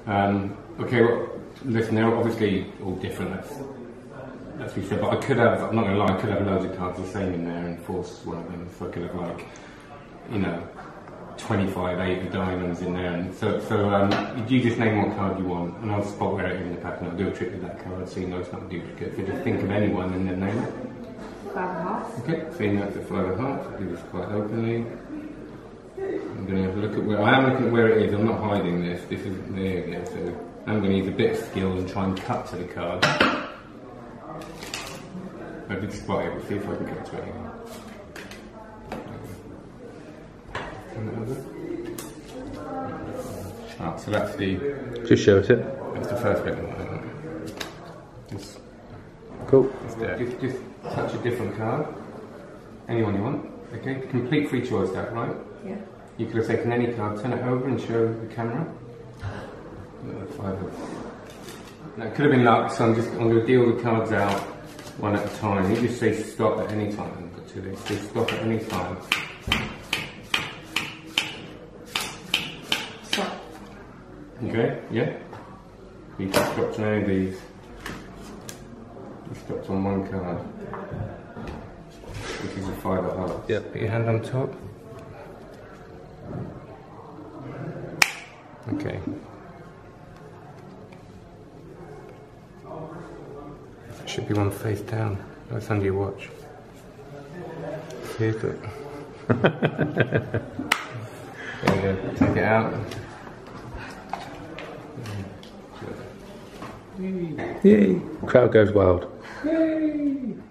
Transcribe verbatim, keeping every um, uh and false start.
Um, okay, well, listen, they're obviously all different. That's, that's what you said. But I could have. I'm not going to lie. I could have loads of cards the same in there and force one of them. So I could have like, you know, twenty-five, eight of diamonds in there. And so, so um, you just name what card you want, and I'll spot where it is in the pack, and I'll do a trick with that card so you know it's not a duplicate. So just think of anyone and then name it. Five and a half. Okay, so you know it's a five and a half. I'll do this quite openly. I'm going to have a look at where I am looking at where it is. I'm not hiding this. This is there you go. So I'm going to use a bit of skill and try and cut to the card. I did spot it. We'll see if I can get to it again. Ah, so that's the. Just show us it. That's the first bit. Just, cool. Just, just touch a different card. Anyone you want. Okay. Complete free choice. That right? Yeah. You could have taken any card, turn it over, and show the camera. Uh, five of. Now it could have been luck, so I'm just. I'm going to deal the cards out one at a time. You just say stop at any time. But to this, just stop at any time. Okay, yeah. You just dropped on any of these. Just dropped on one card. Which is a five of hearts. Yep. Put your hand on top. Okay. There should be one face down. That's under your watch. See it? There you go. Take it out. Yay! Crowd goes wild. Yay!